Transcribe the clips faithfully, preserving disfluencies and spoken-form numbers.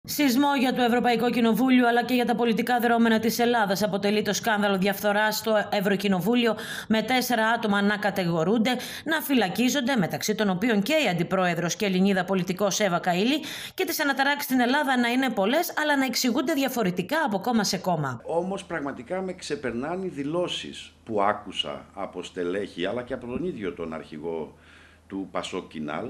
Σεισμό για το Ευρωπαϊκό Κοινοβούλιο αλλά και για τα πολιτικά δρόμενα της Ελλάδας αποτελεί το σκάνδαλο διαφθοράς στο Ευρωκοινοβούλιο, με τέσσερα άτομα να κατηγορούνται, να φυλακίζονται, μεταξύ των οποίων και η Αντιπρόεδρος και Ελληνίδα πολιτικός Εύα Καηλή, και τις αναταράξεις στην Ελλάδα να είναι πολλές, αλλά να εξηγούνται διαφορετικά από κόμμα σε κόμμα. Όμως πραγματικά με ξεπερνάνε οι δηλώσεις που άκουσα από στελέχη αλλά και από τον ίδιο τον αρχηγό του Πασόκ Κινάλ.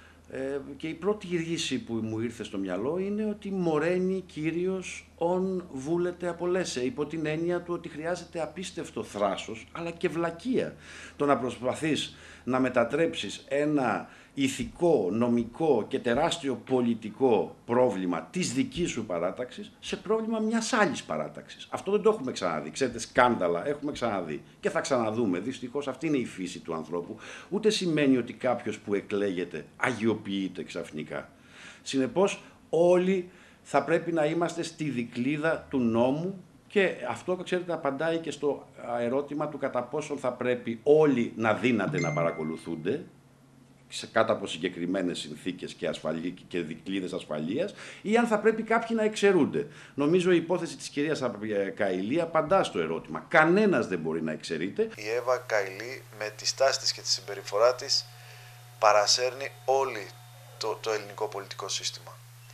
Ε, και η πρώτη ρίση που μου ήρθε στο μυαλό είναι ότι μοραίνει κύριος ον βούλεται απολέσαι, υπό την έννοια του ότι χρειάζεται απίστευτο θράσος αλλά και βλακεία το να προσπαθείς να μετατρέψεις ένα ηθικό, νομικό και τεράστιο πολιτικό πρόβλημα της δικής σου παράταξης σε πρόβλημα μιας άλλης παράταξης. Αυτό δεν το έχουμε ξαναδεί. Ξέρετε, σκάνδαλα έχουμε ξαναδεί και θα ξαναδούμε. Δυστυχώς αυτή είναι η φύση του ανθρώπου. Ούτε σημαίνει ότι κάποιος που εκλέγεται αγιοποιείται ξαφνικά. Συνεπώς όλοι θα πρέπει να είμαστε στη δικλίδα του νόμου, και αυτό, ξέρετε, απαντάει και στο ερώτημα του κατά πόσο θα πρέπει όλοι να δύναται να παρακολουθούνται σε κάτω από συγκεκριμένες συνθήκες και, ασφαλή, και δικλείδες ασφαλείας, ή αν θα πρέπει κάποιοι να εξαιρούνται. Νομίζω η υπόθεση της κυρίας Καηλή απαντά στο ερώτημα. Κανένας δεν μπορεί να εξαιρείται. Η Εύα Καηλή με τη στάση της και τη συμπεριφορά της παρασέρνει όλη το, το ελληνικό πολιτικό σύστημα.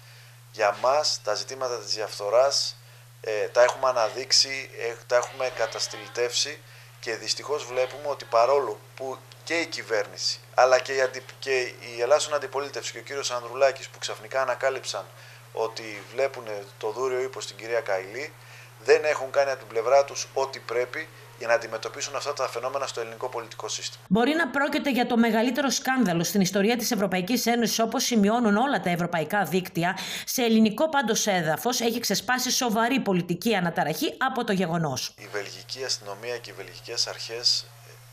Για μας τα ζητήματα της διαφθοράς ε, τα έχουμε αναδείξει, ε, τα έχουμε καταστηλτεύσει, και δυστυχώς βλέπουμε ότι παρόλο που και η κυβέρνηση αλλά και η, αντι... και η Ελλάσσον Αντιπολίτευση και ο κύριος Ανδρουλάκης, που ξαφνικά ανακάλυψαν ότι βλέπουν το δούριο ύπος στην κυρία Καηλή, δεν έχουν κάνει από την πλευρά τους ό,τι πρέπει για να αντιμετωπίσουν αυτά τα φαινόμενα στο ελληνικό πολιτικό σύστημα. Μπορεί να πρόκειται για το μεγαλύτερο σκάνδαλο στην ιστορία της Ευρωπαϊκής Ένωσης, όπως σημειώνουν όλα τα ευρωπαϊκά δίκτυα. Σε ελληνικό πάντως έδαφος έχει ξεσπάσει σοβαρή πολιτική αναταραχή από το γεγονός. Η βελγική αστυνομία και οι βελγικές αρχές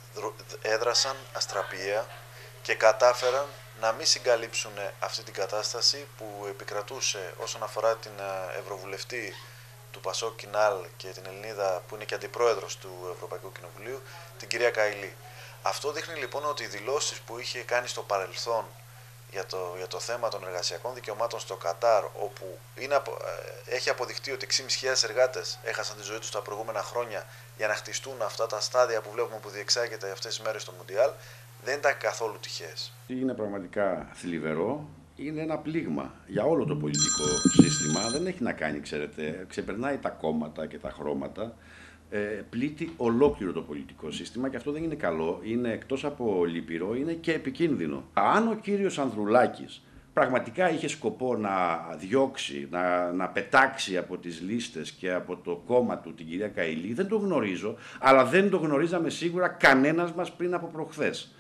έδρασαν αστραπιαία και κατάφεραν να μην συγκαλύψουν αυτή την κατάσταση που επικρατούσε όσον αφορά την Ευρωβουλευτή του Πασόκ Κινάλ και την Ελληνίδα που είναι και αντιπρόεδρος του Ευρωπαϊκού Κοινοβουλίου, την κυρία Καηλή. Αυτό δείχνει λοιπόν ότι οι δηλώσεις που είχε κάνει στο παρελθόν για το, για το θέμα των εργασιακών δικαιωμάτων στο Κατάρ, όπου είναι, έχει αποδειχτεί ότι έξι χιλιάδες πεντακόσιοι εργάτες έχασαν τη ζωή τους τα προηγούμενα χρόνια για να χτιστούν αυτά τα στάδια που βλέπουμε που διεξάγεται αυτές τις μέρες στο Μουντιάλ, δεν ήταν καθόλου τυχαίες. Είναι πραγματικά θλιβερό. Είναι ένα πλήγμα για όλο το πολιτικό σύστημα. Δεν έχει να κάνει, ξέρετε, ξεπερνάει τα κόμματα και τα χρώματα. Ε, πλήττει ολόκληρο το πολιτικό σύστημα, και αυτό δεν είναι καλό. Είναι, εκτός από λυπηρό, είναι και επικίνδυνο. Αν ο κύριος Ανδρουλάκης πραγματικά είχε σκοπό να διώξει, να, να πετάξει από τις λίστες και από το κόμμα του την κυρία Καηλή, δεν το γνωρίζω, αλλά δεν το γνωρίζαμε σίγουρα κανένας μας πριν από προχθές.